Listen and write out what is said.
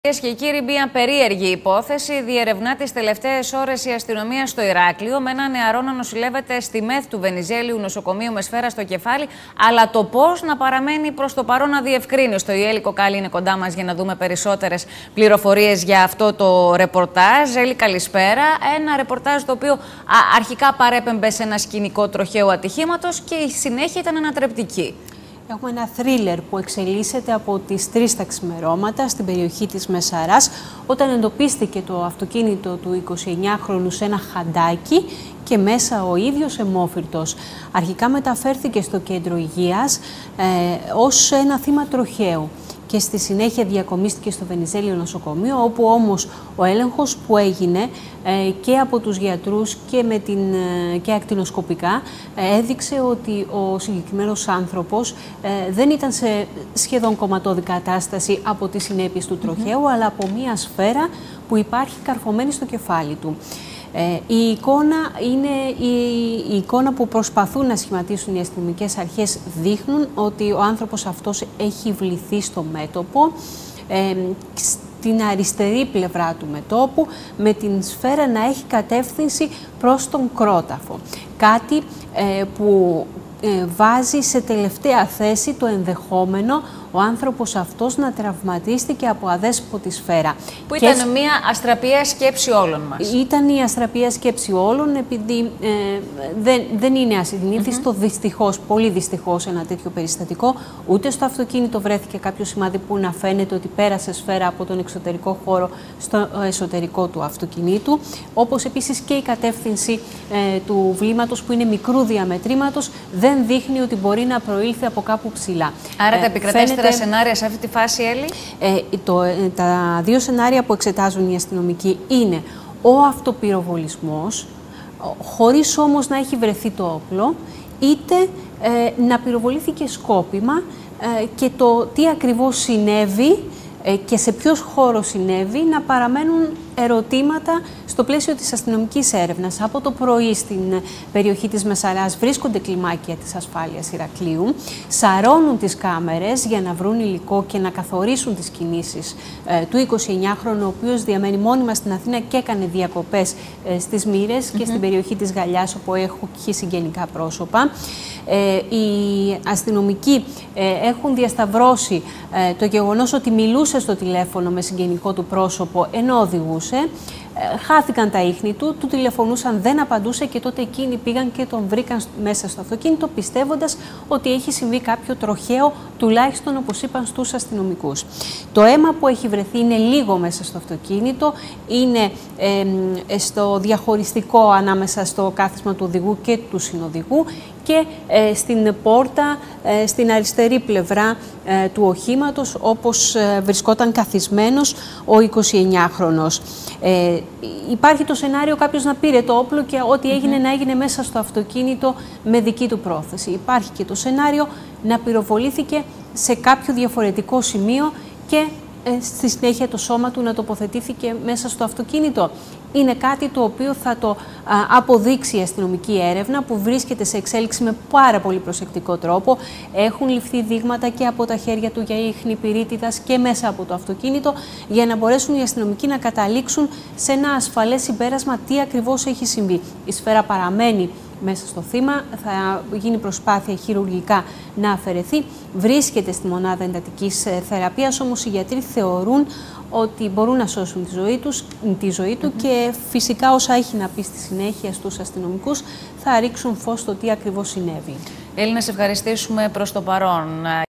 Κυρίες και κύριοι, μια περίεργη υπόθεση διερευνά τις τελευταίες ώρες η αστυνομία στο Ηράκλειο, με ένα νεαρό να νοσηλεύεται στη ΜΕΘ του Βενιζέλιου νοσοκομείου με σφαίρα στο κεφάλι, αλλά το πώς να παραμένει προς το παρόν αδιευκρίνιστο. Η Έλλη Κοκάλη είναι κοντά μας για να δούμε περισσότερες πληροφορίες για αυτό το ρεπορτάζ. Έλλη, καλησπέρα. Ένα ρεπορτάζ το οποίο αρχικά παρέπεμπε σε ένα σκηνικό τροχαίου ατυχήματος και η συνέχεια ήταν ανατρεπτική. Έχουμε ένα θρίλερ που εξελίσσεται από τις 3 τα ξημερώματα στην περιοχή της Μεσαράς, όταν εντοπίστηκε το αυτοκίνητο του 29χρονου σε ένα χαντάκι και μέσα ο ίδιος αιμόφυρτος. Αρχικά μεταφέρθηκε στο κέντρο υγείας ως ένα θύμα τροχαίου και στη συνέχεια διακομίστηκε στο Βενιζέλιο νοσοκομείο, όπου όμως ο έλεγχος που έγινε και από τους γιατρούς και ακτινοσκοπικά έδειξε ότι ο συγκεκριμένος άνθρωπος δεν ήταν σε σχεδόν κομματώδη κατάσταση από τις συνέπειες του τροχαίου, αλλά από μία σφαίρα που υπάρχει καρφωμένη στο κεφάλι του. Η εικόνα είναι η εικόνα που προσπαθούν να σχηματίσουν οι αστυνομικές αρχές. Δείχνουν ότι ο άνθρωπος αυτός έχει βληθεί στο μέτωπο, στην αριστερή πλευρά του μετώπου, με την σφαίρα να έχει κατεύθυνση προς τον κρόταφο. Κάτι που βάζει σε τελευταία θέση το ενδεχόμενο ο άνθρωπος αυτός να τραυματίστηκε από αδέσποτη σφαίρα. Που ήταν μια αστραπία σκέψη όλων μας. Ήταν η αστραπία σκέψη όλων, επειδή δεν είναι ασυνήθιστο, δυστυχώς, πολύ δυστυχώς, ένα τέτοιο περιστατικό. Ούτε στο αυτοκίνητο βρέθηκε κάποιο σημάδι που να φαίνεται ότι πέρασε σφαίρα από τον εξωτερικό χώρο στο εσωτερικό του αυτοκινήτου. Όπως επίσης και η κατεύθυνση του βλήματος, που είναι μικρού διαμετρήματος, δεν δείχνει ότι μπορεί να προήλθε από κάπου ψηλά. Άρα τα επικρατέστερα σενάρια σε αυτή τη φάση, Έλλη? Τα δύο σενάρια που εξετάζουν οι αστυνομικοί είναι ο αυτοπυροβολισμός, χωρίς όμως να έχει βρεθεί το όπλο, είτε να πυροβολήθηκε σκόπιμα και το τι ακριβώς συνέβη και σε ποιος χώρο συνέβη, να παραμένουν ερωτήματα στο πλαίσιο της αστυνομικής έρευνας. Από το πρωί στην περιοχή της Μεσαράς βρίσκονται κλιμάκια της ασφάλειας Ηρακλείου, σαρώνουν τις κάμερες για να βρουν υλικό και να καθορίσουν τις κινήσεις του 29χρονου, ο οποίος διαμένει μόνιμα στην Αθήνα και έκανε διακοπές στις Μοίρες και στην περιοχή της Γαλλιάς, όπου έχει συγγενικά πρόσωπα. Οι αστυνομικοί έχουν διασταυρώσει το γεγονός ότι μιλούσε στο τηλέφωνο με συγγενικό του πρόσωπο ενώ οδηγούσε. Χάθηκαν τα ίχνη του, του τηλεφωνούσαν, δεν απαντούσε και τότε εκείνοι πήγαν και τον βρήκαν μέσα στο αυτοκίνητο, πιστεύοντας ότι έχει συμβεί κάποιο τροχαίο, τουλάχιστον όπως είπαν στους αστυνομικούς. Το αίμα που έχει βρεθεί είναι λίγο μέσα στο αυτοκίνητο, είναι στο διαχωριστικό ανάμεσα στο κάθισμα του οδηγού και του συνοδηγού και στην πόρτα, στην αριστερή πλευρά του οχήματος, όπως βρισκόταν καθισμένος ο 29χρονος. Υπάρχει το σενάριο κάποιος να πήρε το όπλο και ό,τι έγινε να έγινε μέσα στο αυτοκίνητο με δική του πρόθεση. Υπάρχει και το σενάριο να πυροβολήθηκε σε κάποιο διαφορετικό σημείο και στη συνέχεια το σώμα του να τοποθετήθηκε μέσα στο αυτοκίνητο. Είναι κάτι το οποίο θα το αποδείξει η αστυνομική έρευνα, που βρίσκεται σε εξέλιξη με πάρα πολύ προσεκτικό τρόπο. Έχουν ληφθεί δείγματα και από τα χέρια του για ίχνη πυρίτιδας και μέσα από το αυτοκίνητο, για να μπορέσουν οι αστυνομικοί να καταλήξουν σε ένα ασφαλές συμπέρασμα τι ακριβώς έχει συμβεί. Η σφαίρα παραμένει μέσα στο θύμα, θα γίνει προσπάθεια χειρουργικά να αφαιρεθεί. Βρίσκεται στη μονάδα εντατικής θεραπείας, όμως οι γιατροί θεωρούν ότι μπορούν να σώσουν τη ζωή του και φυσικά όσα έχει να πει στη συνέχεια στους αστυνομικούς θα ρίξουν φως στο τι ακριβώς συνέβη. Έλλη, να σε ευχαριστήσουμε προς το παρόν.